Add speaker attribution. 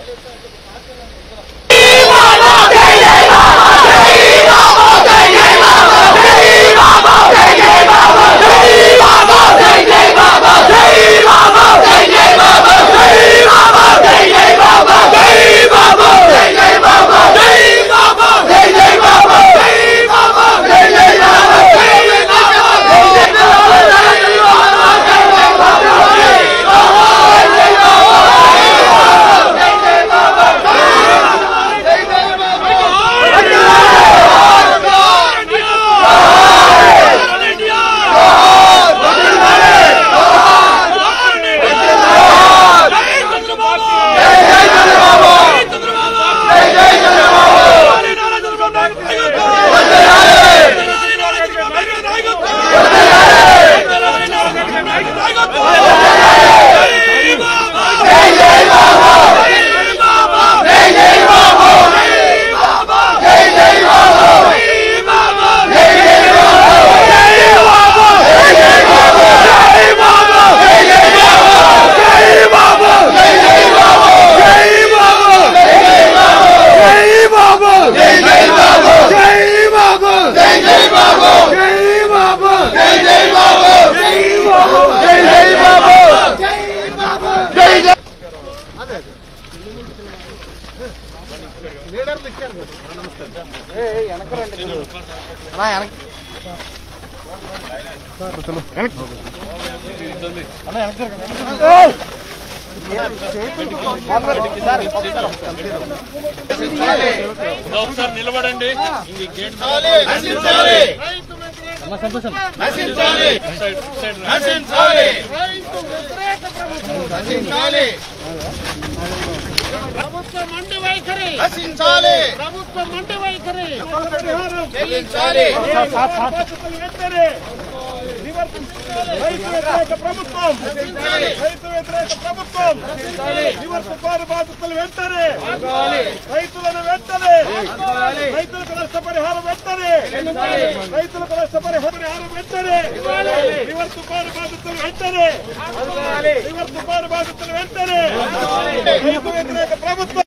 Speaker 1: నిలబడండి.
Speaker 2: ప్రభుత్వం మండి వైఖరి
Speaker 3: నశించాలి.
Speaker 2: ప్రభుత్వం మండి వైఖరి
Speaker 3: చెల్లించాలి.
Speaker 2: రైతు వ్యతిరేక ప్రభుత్వం రైతు వ్యతిరేక ప్రభుత్వం నివర్తపాటు బాధితులు వెంటనే రైతులను వెంటనే రైతులకు నష్టపరిహారం వెంటనే రైతులకు నష్టపరిహారం వెంటనే నివర్తపాటు బాధితులు వెంటనే నివర్తపాటు బాధితులు వెంటనే రైతు వ్యతిరేక ప్రభుత్వం